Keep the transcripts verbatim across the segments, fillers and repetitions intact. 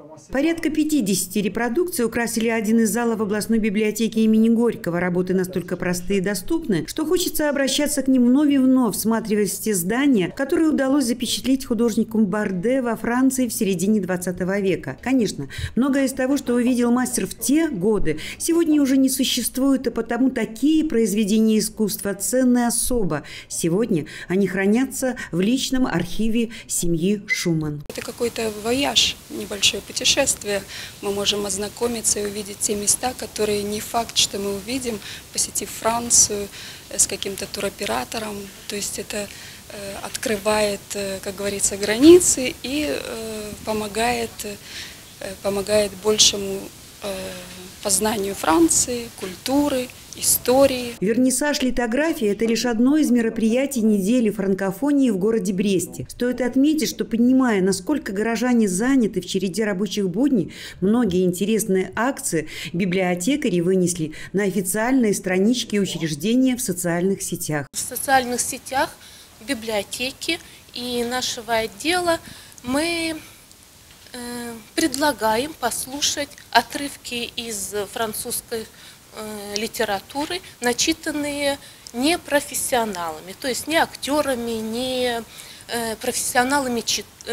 Порядка пятидесяти репродукций украсили один из залов областной библиотеки имени Горького. Работы настолько простые и доступны, что хочется обращаться к ним вновь и вновь, всматриваясь в те здания, которые удалось запечатлеть художнику Барде во Франции в середине двадцатого века. Конечно, многое из того, что увидел мастер в те годы, сегодня уже не существует, и потому такие произведения искусства ценны особо. Сегодня они хранятся в личном архиве семьи Шуман. Это какой-то вояж, небольшое путешествие. Мы можем ознакомиться и увидеть те места, которые не факт, что мы увидим, посетив Францию с каким-то туроператором. То есть это э, открывает, э, как говорится, границы и э, помогает, э, помогает большему э, познанию Франции, культуры, истории. Вернисаж литографии – это лишь одно из мероприятий недели франкофонии в городе Бресте. Стоит отметить, что, понимая, насколько горожане заняты в череде рабочих будней, многие интересные акции библиотекари вынесли на официальные странички учреждения в социальных сетях. В социальных сетях библиотеки и нашего отдела мы э, предлагаем послушать отрывки из французской литературы, начитанные не профессионалами, то есть не актерами, не профессионалами,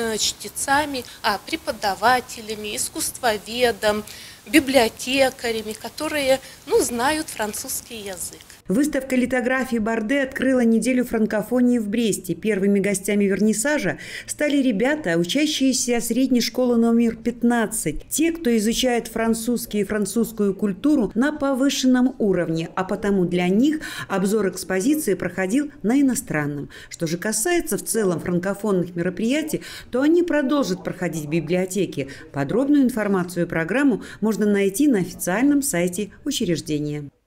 чтецами, а преподавателями, искусствоведом, библиотекарями, которые ну, знают французский язык. Выставка литографии Барде открыла неделю франкофонии в Бресте. Первыми гостями вернисажа стали ребята, учащиеся средней школы номер пятнадцать. Те, кто изучает французский и французскую культуру на повышенном уровне, а потому для них обзор экспозиции проходил на иностранном. Что же касается в целом франкофонных мероприятий, то они продолжат проходить в библиотеке. Подробную информацию и программу можно найти на официальном сайте учреждения.